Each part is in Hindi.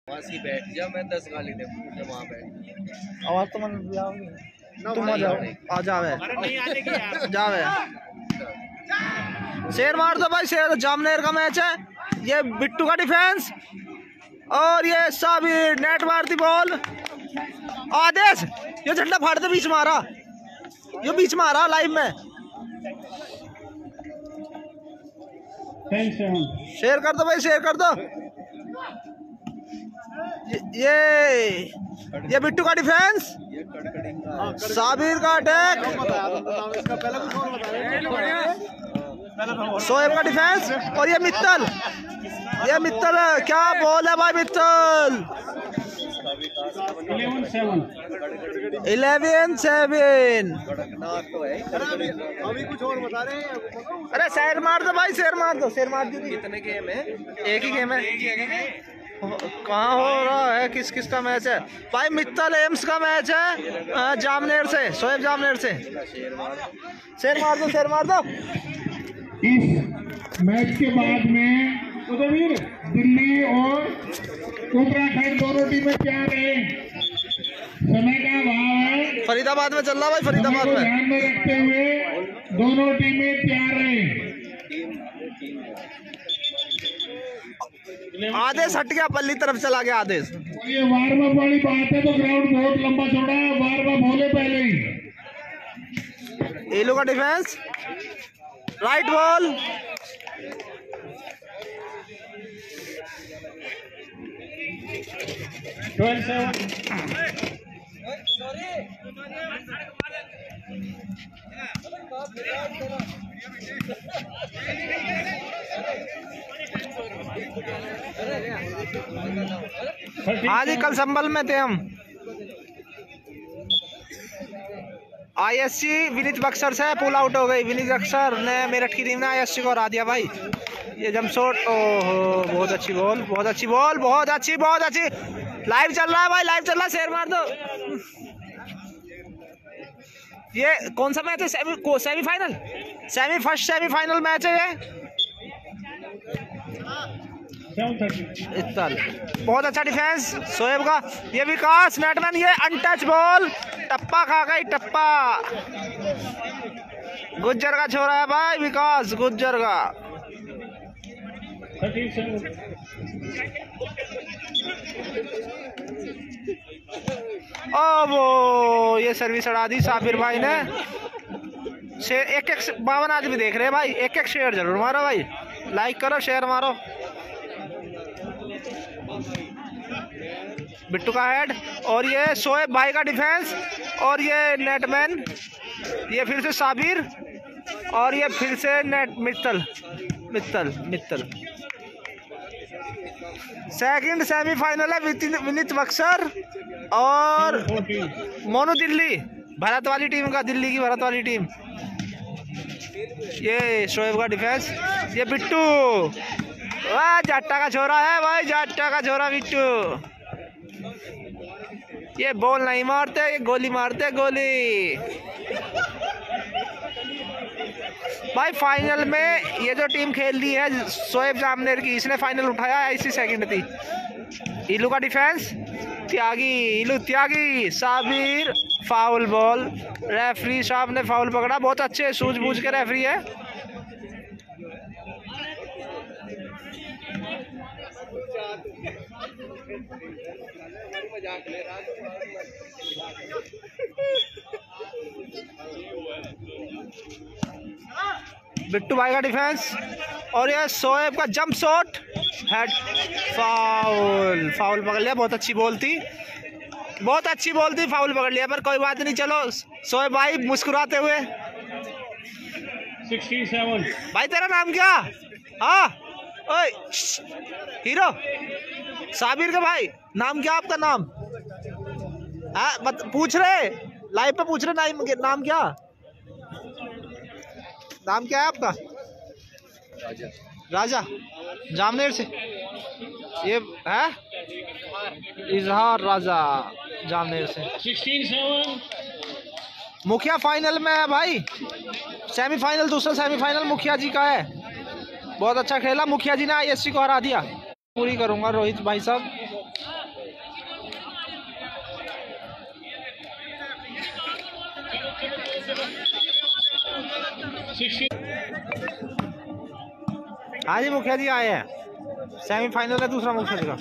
वहाँ बैठ जा, मैं 10 गाली दे वहाँ बैठ। आवाज तो मन तुम आ जाओ, आ जावे जावे। शेर मार दो भाई, शेर। जामनेर का मैच है ये। बिट्टू का डिफेंस और ये साबिर नेट मारती बॉल। आदेश ये झंडा फाड़ दे, बीच मारा, ये बीच मारा लाइव में। शेयर कर दो भाई, शेयर कर दो। ये बिट्टू का डिफेंस, साबिर का अटैक, शोएब का डिफेंस और ये मित्तल क्या बॉल है भाई। मित्तल 11-7। अभी कुछ और बता रहे हैं। अरे शेर मार दो भाई, शेर मार दो, शेर मार दो। कितने गेम है? एक ही गेम है। कहाँ हो रहा है, किस किस का मैच है भाई? मित्तल एम्स का मैच है जामनेर से, शोएब जामनेर से। शेर मार दो, शेर मार दो। इस मैच के बाद में उदयवीर दिल्ली और उत्तराखंड दोनों टीमें तैयार रहे। समय का अभाव है, फरीदाबाद में चल रहा भाई, फरीदाबाद में। ध्यान में रखते हुए दोनों टीमें तैयार रहे। आदेश हट गया, पल्ली तरफ चला गया आदेश। ये वार्म अप वाली बात है तो ग्राउंड बहुत लंबा चौड़ा है, वार्म अप होने पहले ही। एलो का डिफेंस, राइट बॉल, हाँ जी, कल संभल में थे हम। आईएससी विनीत बक्सर से पुल आउट हो गई। विनीत बक्सर ने मेरठ की टीम ने आईएससी को हरा दिया भाई। ये जंप शॉट, ओहो बहुत अच्छी बॉल, बहुत अच्छी बॉल, बहुत अच्छी, बहुत अच्छी। लाइव चल रहा है भाई, लाइव चल रहा है। शेयर मार दो। ये कौन सा मैच है? सेमीफाइनल, फर्स्ट सेमीफाइनल मैच है ये। इत्तल बहुत अच्छा डिफेंस शोएब का। ये विकास नेटमैन, ये अनटच बॉल, टप्पा खा गई, टप्पा। गुज्जर का छोरा है भाई, विकास गुज्जर का। ओ वो ये सर्विस अड़ा दी साबिर भाई ने। शेयर एक 52 आदमी देख रहे हैं भाई, एक शेयर जरूर मारो भाई, लाइक करो, शेयर मारो। बिट्टू का हेड और ये शोएब भाई का डिफेंस और ये नेटमैन, ये फिर से साबिर और ये फिर से नेट मित्तल। सेकंड सेमीफाइनल है। विनीत बक्सर और मोनू दिल्ली, भारत वाली टीम का, दिल्ली की भारत वाली टीम। ये शोएब का डिफेंस, ये बिट्टू, वाह जाट्टा का छोरा है भाई, जाट्टा का छोरा बिट्टू। ये बॉल नहीं मारते, ये गोली मारते, गोली। भाई फाइनल में ये जो टीम खेल रही है शोएब जामनेर की, इसने फाइनल उठाया है, इसी सेकंड थी। इलू का defence, Tyagi, Sabir, foul ball. Referee साहब ने फाउल पकड़ा, बहुत अच्छे सूझबूझ के रेफरी है। बिट्टू भाई का डिफेंस और ये शोएब का जंप शॉट, हेड, फाउल पकड़ लिया। बहुत अच्छी बॉल थी, फाउल पकड़ लिया, पर कोई बात नहीं। चलो शोएब भाई मुस्कुराते हुए। 67 भाई तेरा नाम क्या? हाँ ओए हीरो साबिर का भाई, नाम क्या आपका? नाम पूछ रहे, लाइव पे पूछ रहे, नाम क्या? नाम क्या है आपका? राजा जामनेर से। ये है इजहार राजा जामनेर से। 16-7 मुखिया फाइनल में है भाई, सेमीफाइनल, दूसरा सेमीफाइनल मुखिया जी का है। बहुत अच्छा खेला मुखिया जी ने, आईएससी को हरा दिया। पूरी करूंगा रोहित भाई साहब। हाँ जी मुखिया जी आए हैं, सेमीफाइनल है दूसरा मुखिया जी का।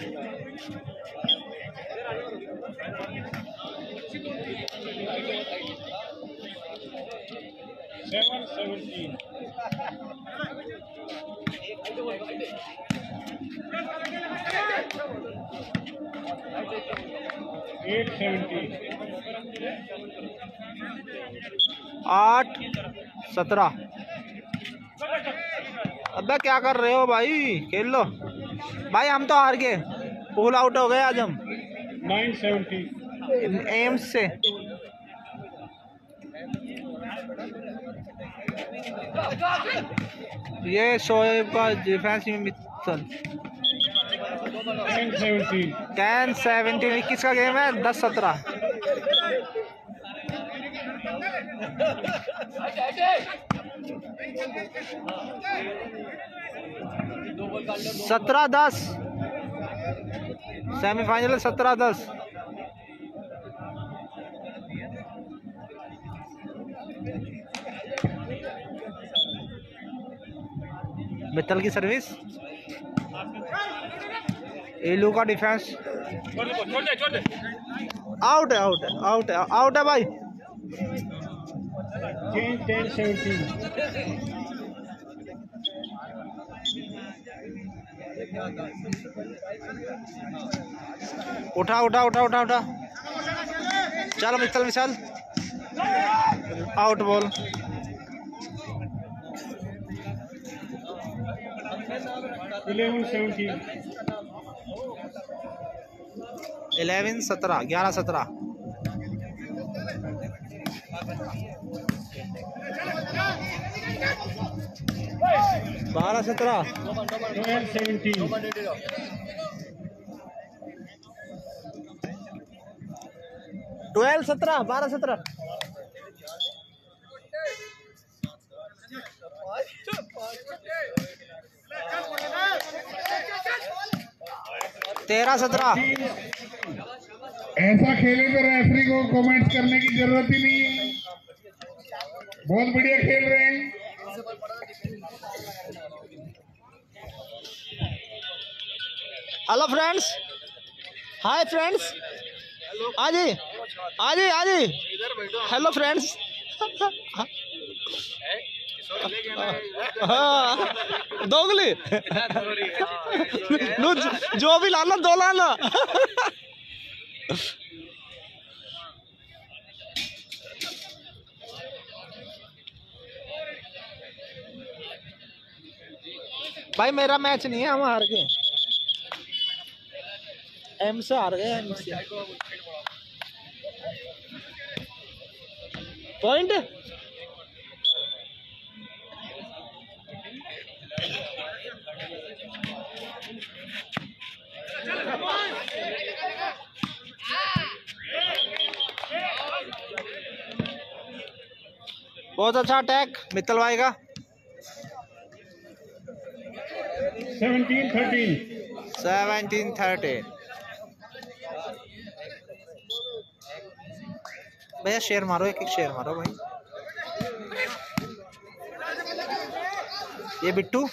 आठ 17। अबे क्या कर रहे हो भाई, खेल लो भाई, हम तो हार गए, पुल आउट हो गए आज हम 970 एम्स से। ये शोएब का डिफेंस में मित्तल 10-17 21 का गेम है, 10-17। सत्रह 10 सेमीफाइनल 17-10। मित्तल की सर्विस, एलू का डिफेंस, आउट है आउट है आउट है आउट है भाई। 10-17। उठा उठा उठा उठा उठा, चलो मित्तल विशाल, आउट बॉल। 11-17 11-17। 12-17 12-17 12-17। 13-17। ऐसा खेले तो रेफरी को कमेंट करने की जरूरत ही नहीं है, बहुत बढ़िया खेल रहे हैं। हेलो फ्रेंड्स, हाय फ्रेंड्स, आजी आजी आजी, हेलो फ्रेंड्स। हाँ दोगली जो भी लाना दो लाना। भाई मेरा मैच नहीं है, हम हार गए, एम से हार गए, एम से। पॉइंट 'बहुत अच्छा अटैक मित्तल भाई का। 17-13 भैया शेयर मारो, एक शेयर मारो भाई। ये बिट्टू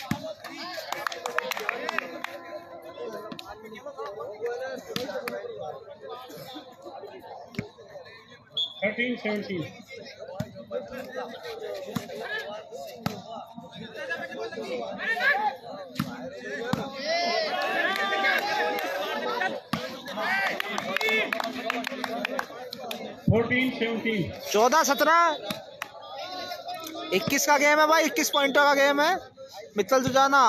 13-17। 14-17 21 का गेम है भाई, 21 पॉइंटों का गेम है। मित्तल सुजाना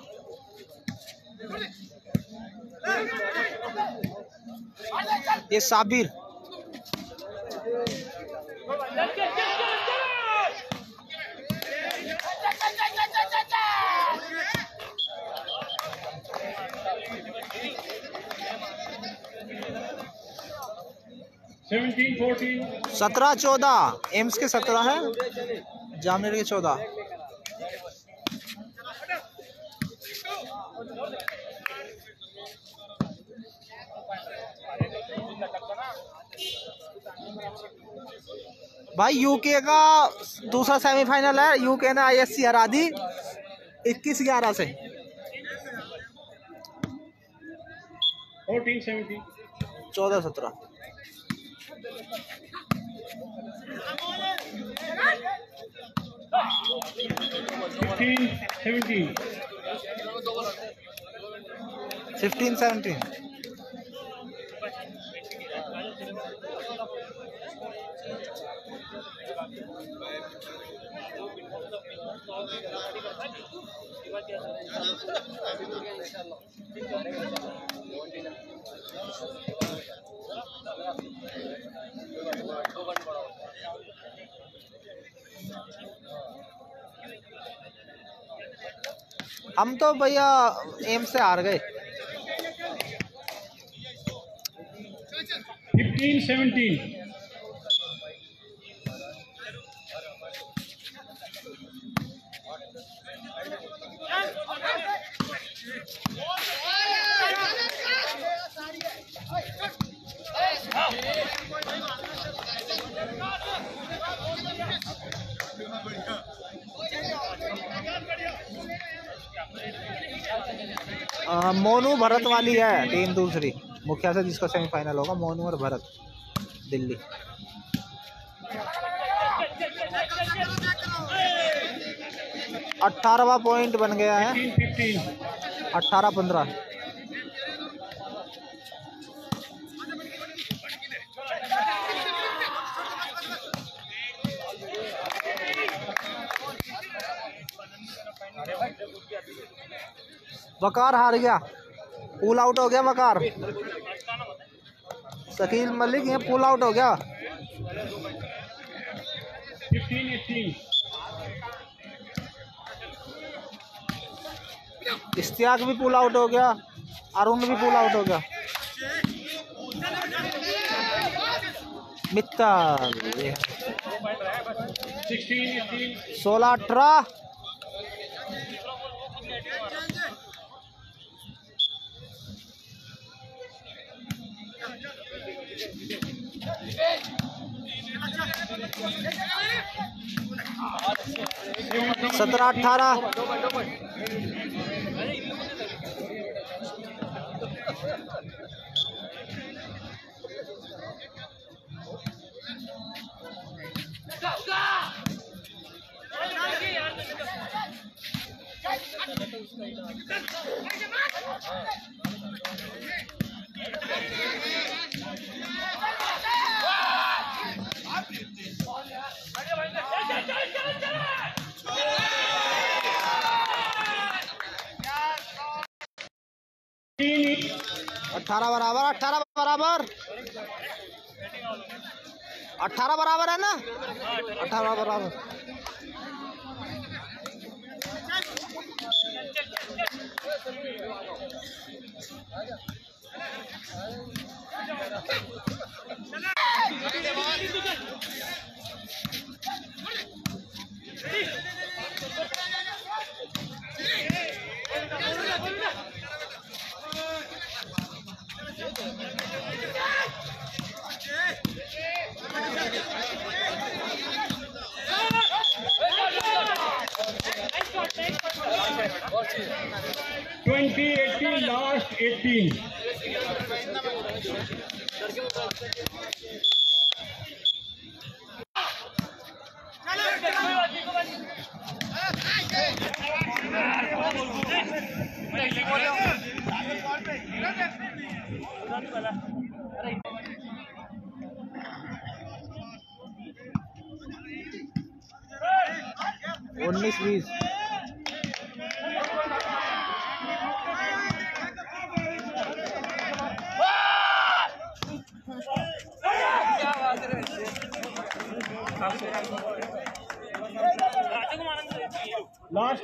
ये साबिर, $17-14। 17-14 एम्स के 17 है, जामनेर के 14। भाई यूके का दूसरा सेमीफाइनल है, यूके ने आईएससी हरा दी 21-11 से। 14-17 14-17 15-17 15-17 हम तो भैया एम से हार गए। 15-17 मोनू भरत वाली है टीम दूसरी, मुखिया से जिसका सेमीफाइनल होगा, मोनू और भरत दिल्ली। अठारहवां पॉइंट बन गया है, 18-15। वकार हार गया, पुल आउट हो गया वकार। शकील मलिक ये पुल आउट हो गया। 15-18 इश्तियाक भी पुल आउट हो गया, अरुण भी पुल आउट हो गया। मित्तल 16-18 17-18 18 बराबर 18 बराबर 18 बराबर है ना, 18 बराबर। last 18 19-20 last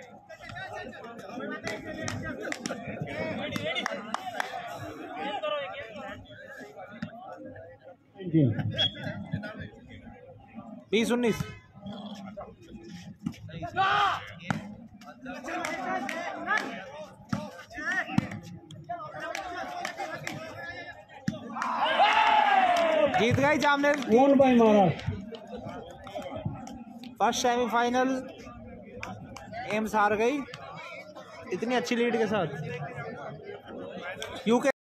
बीस 19 जीत गई Jamner. won by Maharashtra। First semifinal AIIMS हार गई इतनी अच्छी लीड के साथ। यूके